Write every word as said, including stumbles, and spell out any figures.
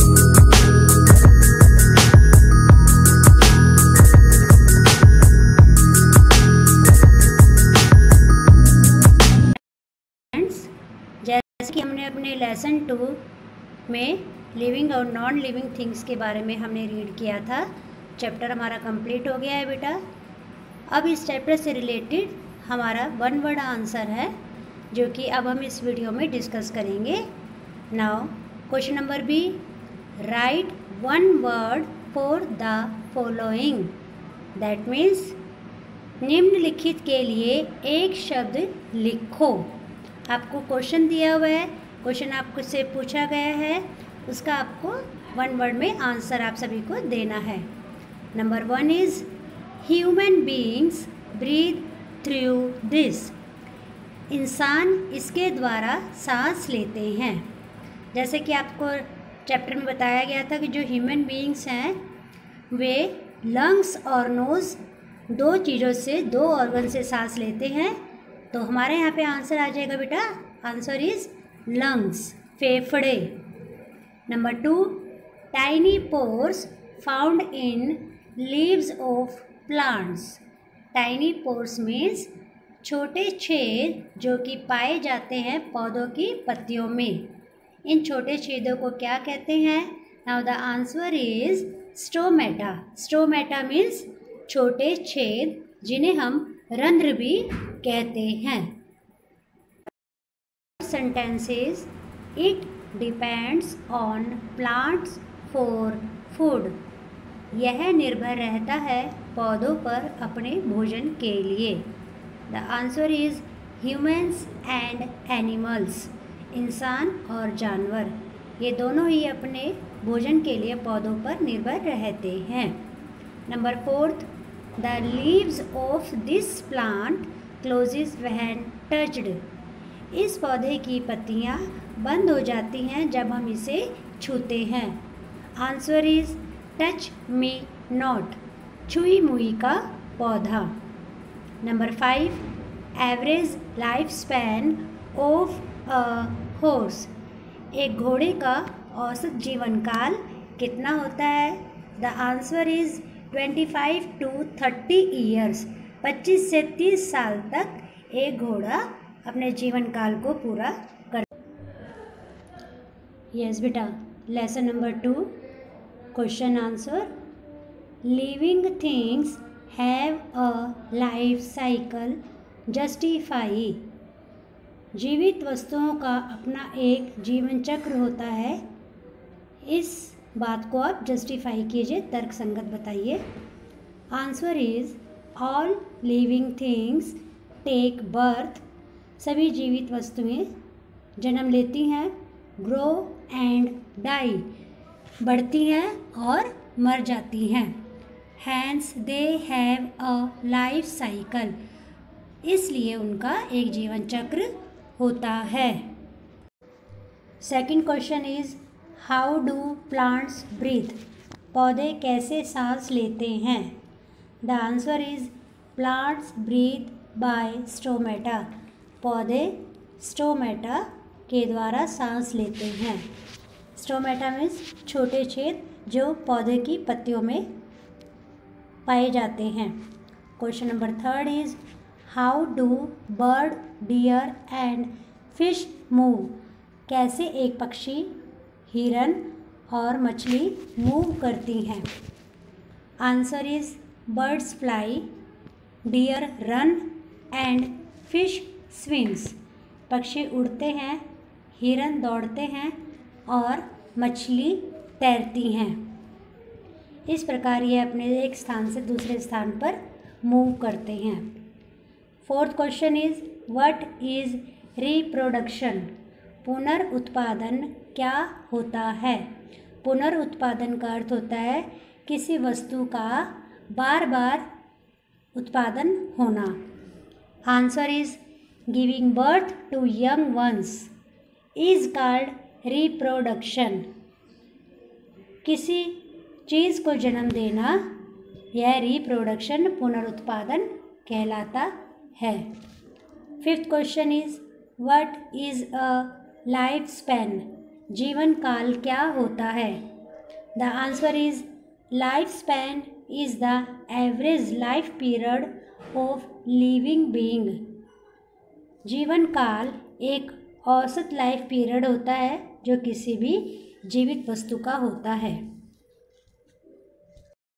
जैसे कि हमने अपने लेसन टू में लिविंग और नॉन लिविंग थिंग्स के बारे में हमने रीड किया था। चैप्टर हमारा कंप्लीट हो गया है बेटा। अब इस चैप्टर से रिलेटेड हमारा वन वर्ड आंसर है जो कि अब हम इस वीडियो में डिस्कस करेंगे। Now question number B, write one word for the following. That means निम्नलिखित के लिए एक शब्द लिखो। आपको क्वेश्चन दिया हुआ है, क्वेश्चन आपको से पूछा गया है, उसका आपको वन वर्ड में आंसर आप सभी को देना है। Number one is human beings breathe through this. इंसान इसके द्वारा सांस लेते हैं। जैसे कि आपको चैप्टर में बताया गया था कि जो ह्यूमन बीइंग्स हैं वे लंग्स और नोज़ दो चीज़ों से, दो ऑर्गन से सांस लेते हैं। तो हमारे यहाँ पे आंसर आ जाएगा बेटा, आंसर इज लंग्स, फेफड़े। Number two, tiny pores found in leaves of plants. Tiny pores means छोटे छेद जो कि पाए जाते हैं पौधों की पत्तियों में। इन छोटे छेदों को क्या कहते हैं? Now the answer is stomata. Stomata means छोटे छेद जिन्हें हम रंध्र भी कहते हैं। Sentences, it depends on plants for food. यह निर्भर रहता है पौधों पर अपने भोजन के लिए। The answer is humans and animals. इंसान और जानवर ये दोनों ही अपने भोजन के लिए पौधों पर निर्भर रहते हैं। Number fourth, the leaves of this plant closes when touched. इस पौधे की पत्तियां बंद हो जाती हैं जब हम इसे छूते हैं। Answer is touch me not, छुई मुई का पौधा। Number five, average life span of a horse. एक घोड़े का औसत जीवन काल कितना होता है? The answer is twenty five to thirty years. पच्चीस से तीस साल तक एक घोड़ा अपने जीवन काल को पूरा कर। यस बेटा, lesson number two, question answer. Living things have a life cycle justify. जीवित वस्तुओं का अपना एक जीवन चक्र होता है। इस बात को आप जस्टिफाई कीजिए, तर्क संगत बताइए। Answer is all living things take birth. सभी जीवित वस्तुएं जन्म लेती हैं, ग्रो एंड डाई, बढ़ती हैं और मर जाती हैं। Hence they have a life cycle, इसलिए उनका एक जीवन चक्र होता है। Second question is how do plants breathe. पौधे कैसे सांस लेते हैं? The answer is plants breathe by stomata. पौधे स्टोमेटा के द्वारा सांस लेते हैं। स्टोमेटा मीन्स छोटे छेद जो पौधे की पत्तियों में पाए जाते हैं। Question number third is how do bird, deer and fish move. कैसे एक पक्षी, हिरन और मछली मूव करती हैं? Answer is birds fly, deer run and fish swims. पक्षी उड़ते हैं, हिरन दौड़ते हैं और मछली तैरती हैं। इस प्रकार ये अपने एक स्थान से दूसरे स्थान पर मूव करते हैं। Fourth question is what is reproduction. पुनर्उत्पादन क्या होता है? पुनर्उत्पादन का अर्थ होता है किसी वस्तु का बार बार उत्पादन होना। Answer is giving birth to young ones is called reproduction. किसी चीज़ को जन्म देना यह रिप्रोडक्शन, पुनरुत्पादन कहलाता है। Fifth question is what is a life span. जीवन काल क्या होता है? The answer is life span is the average life period of living being. जीवन काल एक औसत लाइफ पीरियड होता है जो किसी भी जीवित वस्तु का होता है।